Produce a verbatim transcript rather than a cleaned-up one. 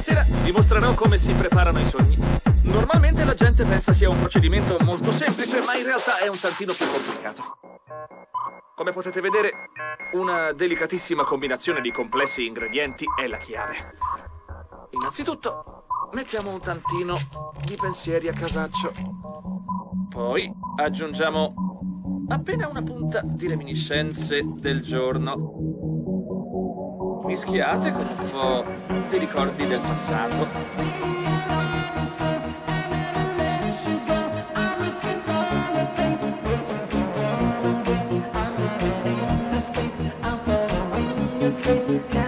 Stasera vi mostrerò come si preparano i sogni. Normalmente la gente pensa sia un procedimento molto semplice, ma in realtà è un tantino più complicato. Come potete vedere, una delicatissima combinazione di complessi ingredienti è la chiave. Innanzitutto, mettiamo un tantino di pensieri a casaccio. Poi aggiungiamo appena una punta di reminiscenze del giorno, mischiate con un po' di ricordi del passato. Crazy